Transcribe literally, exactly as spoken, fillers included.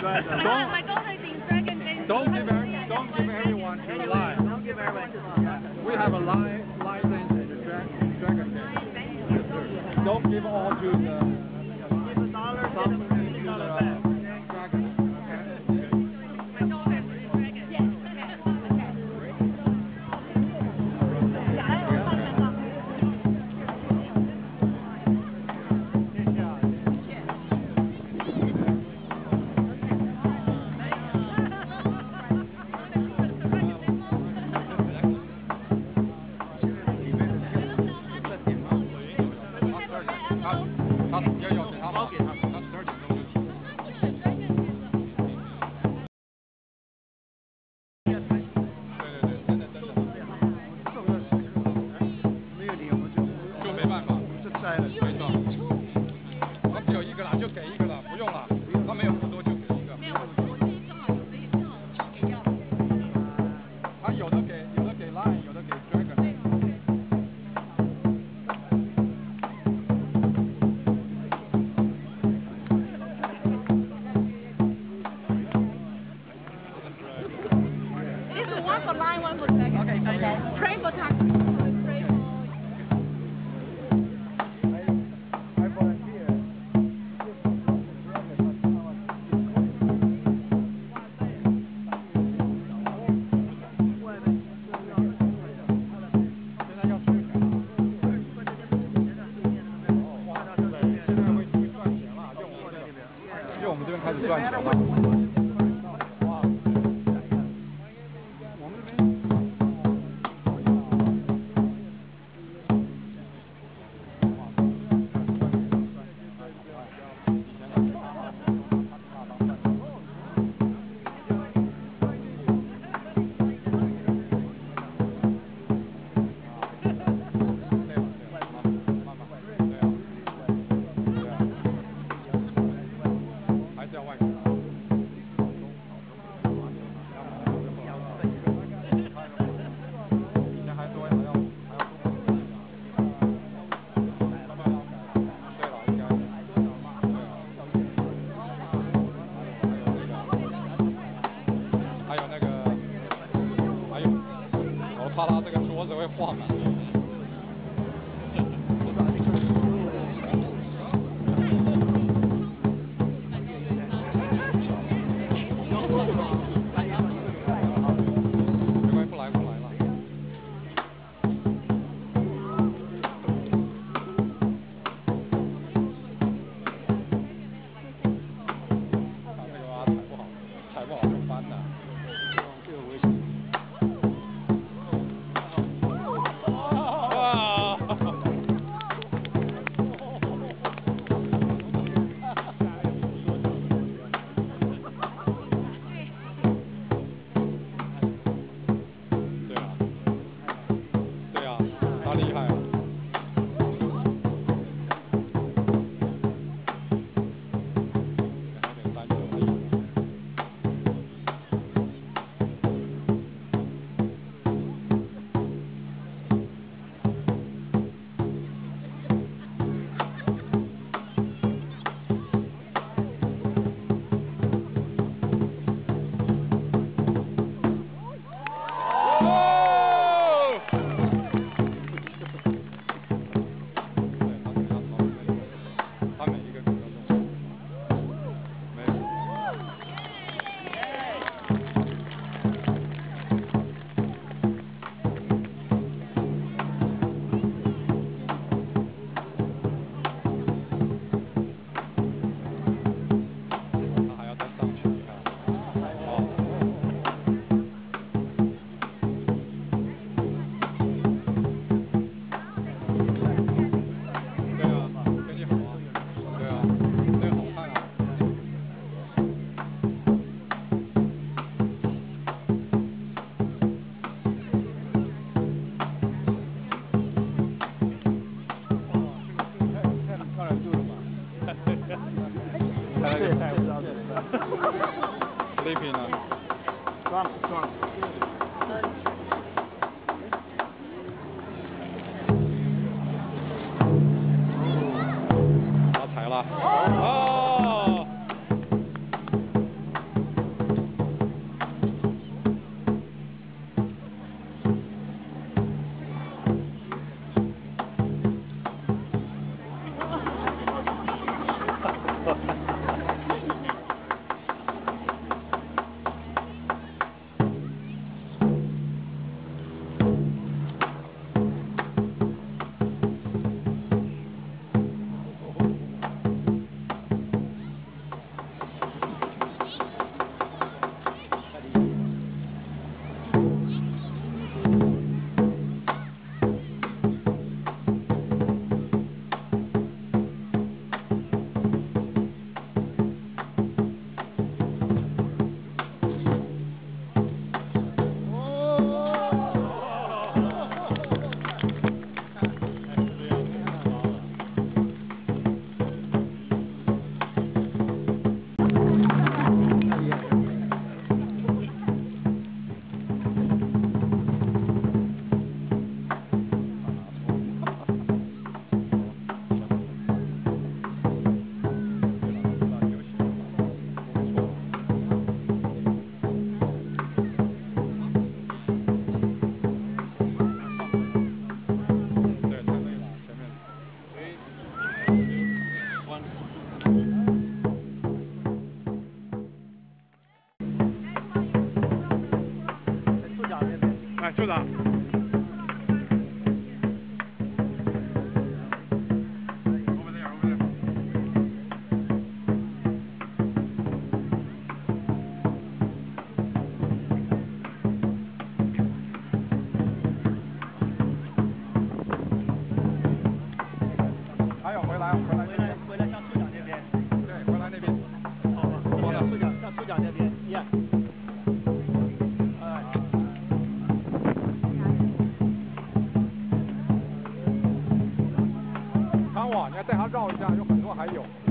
Don't, don't give every, don't give everyone to the line. Don't give everyone to the line. We have a line license in the dragon, dragon game. Don't give all to the Give a dollar to the, some to to the the dollar uh, back. dragon.他要要给他包给他，他十二点钟就起。对对对，真的真的。 没有零，我就就没办法， 就摘了。 没错。他只有一个了，就给一个了，不用了。他没有很多就给一个。没有，我这正好有这一正好给掉。他有的给，有的给 line， 有的给 dragon。 One for line, one for dragon. Okay, okay. Pray for tax. Pray for. I volunteer. 现在要出钱了。现在会赚钱了，就我们这边，就我们这边开始赚钱了。怕他这个桌子会晃啊。没关系，不来不来了。看这个啊，踩不好，踩不好就翻的。这个危险。厉害啊！还得三九而已。Sleeping 呢？ 装装。 发财了！哦。 长，处长。还有回来，回来， 回来回来向处长那边。 对，回来那边。 好吧，好的，处长向处长那边。Yeah。 看我，你要带他绕一下，有很多还有。